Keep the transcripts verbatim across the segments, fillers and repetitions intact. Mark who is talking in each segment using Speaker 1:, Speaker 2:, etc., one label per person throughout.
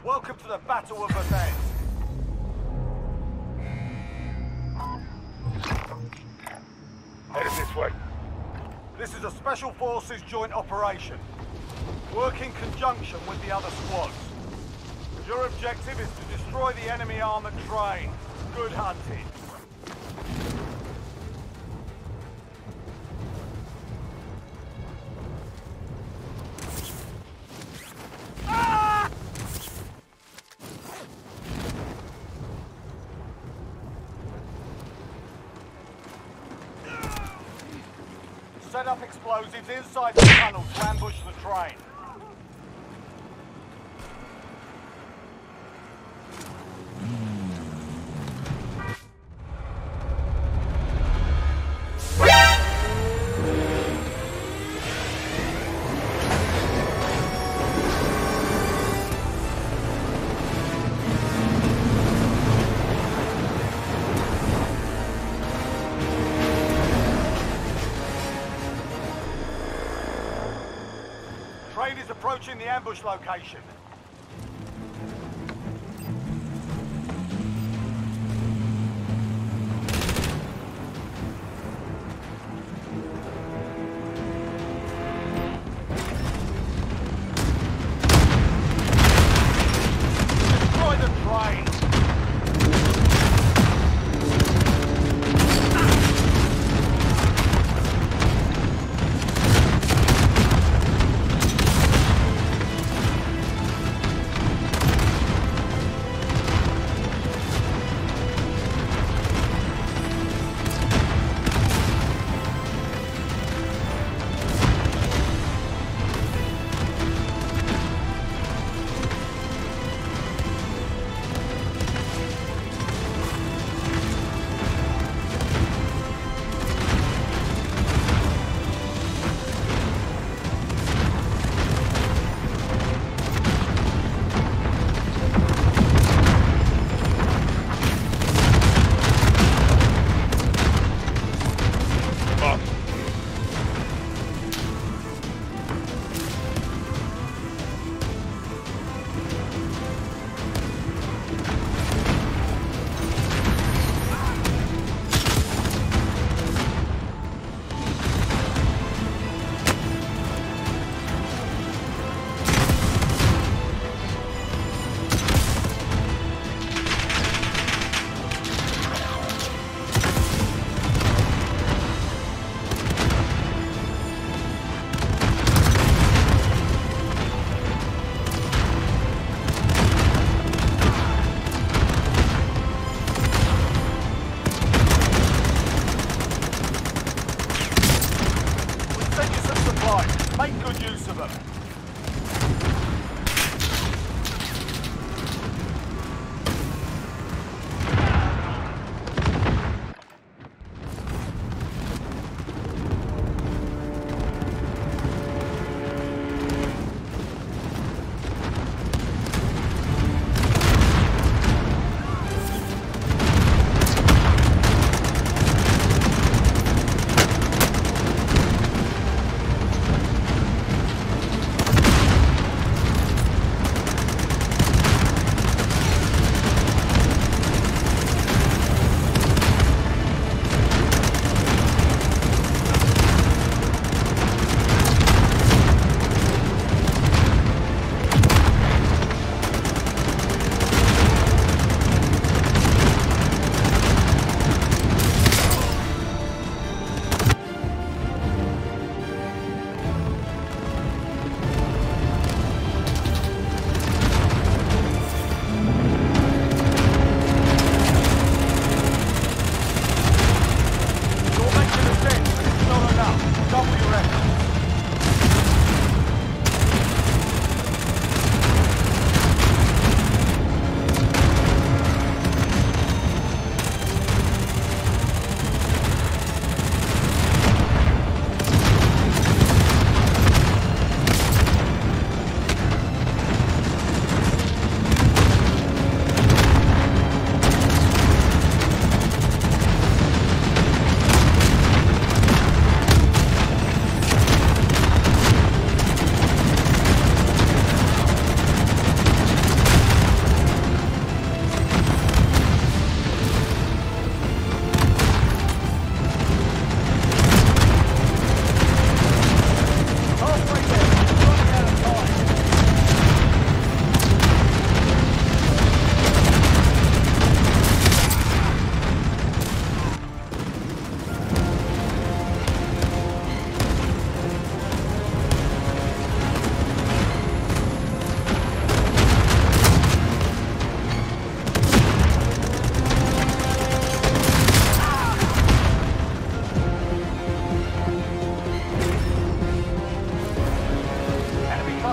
Speaker 1: Welcome to the Battle of Verdansk.
Speaker 2: Headed this way.
Speaker 1: This is a Special Forces joint operation. Work in conjunction with the other squads. Your objective is to destroy the enemy armored train. Good hunting. Set up explosives inside the tunnel to ambush the train. Train is approaching the ambush location. Destroy the train!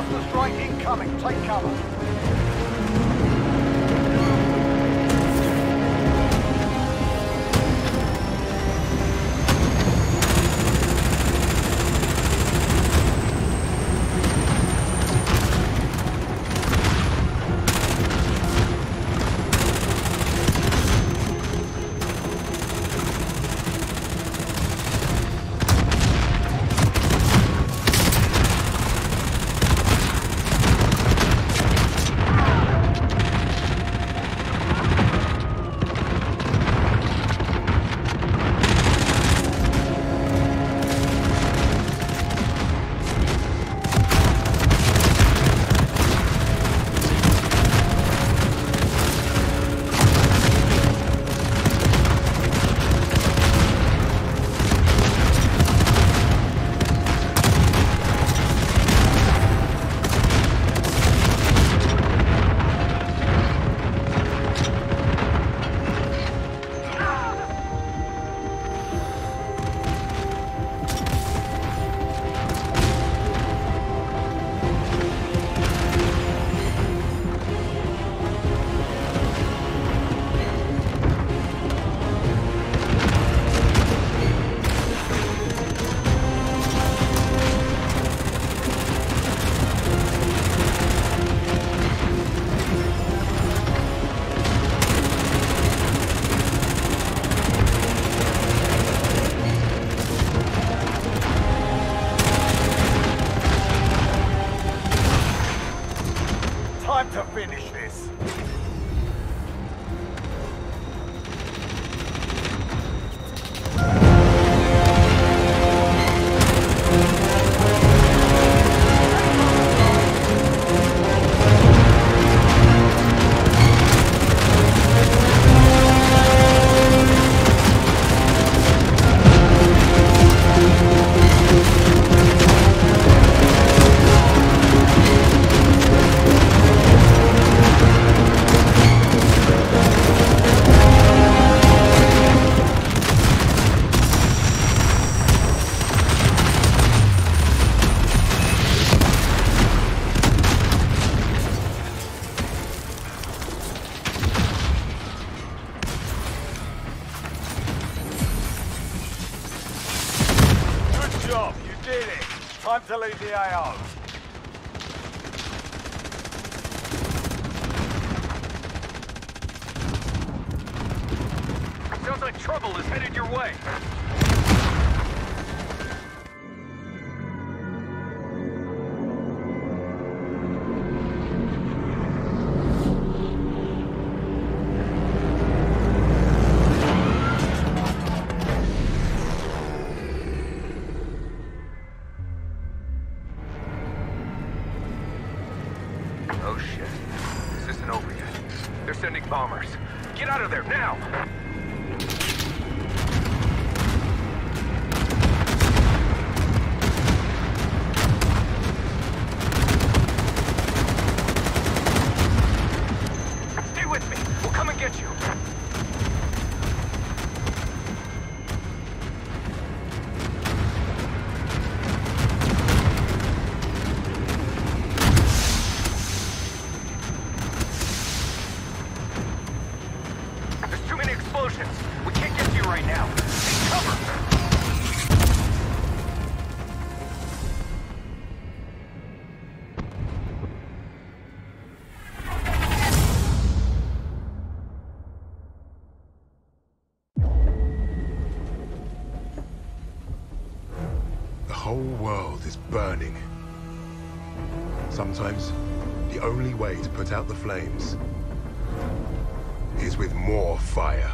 Speaker 1: Cluster strike incoming. Take cover. Time to finish this. Time to leave the A O.
Speaker 2: Sounds like trouble is headed your way. Oh shit. This isn't over yet. They're sending bombers. Get out of there, now! Stay with me. We'll come and get you. We can't get to you right now. Take cover!
Speaker 3: The whole world is burning. Sometimes, the only way to put out the flames is with more fire.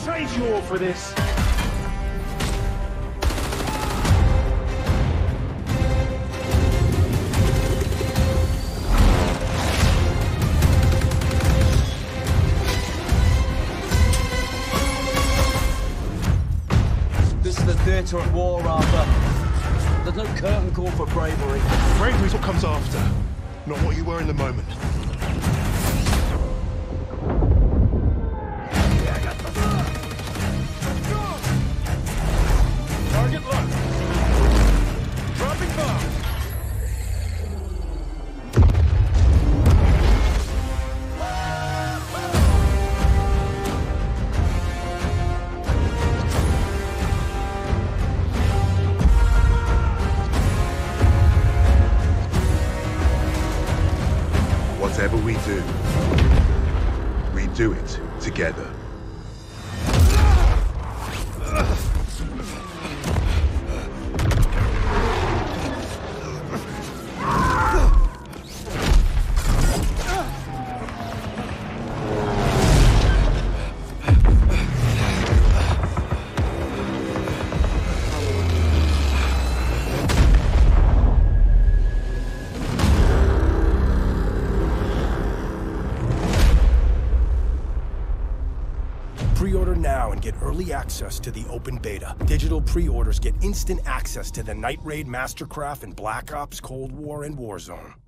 Speaker 4: save you all for this.
Speaker 5: This is the theatre of war, Arthur. There's no curtain call for bravery.
Speaker 6: Bravery's what comes after, not what you were in the moment.
Speaker 1: Target locked. Dropping bomb.
Speaker 3: Whatever we do, we do it together.
Speaker 4: Pre-order now and get early access to the open beta. Digital pre-orders get instant access to the Night Raid, Mastercraft, and Black Ops, Cold War, and Warzone.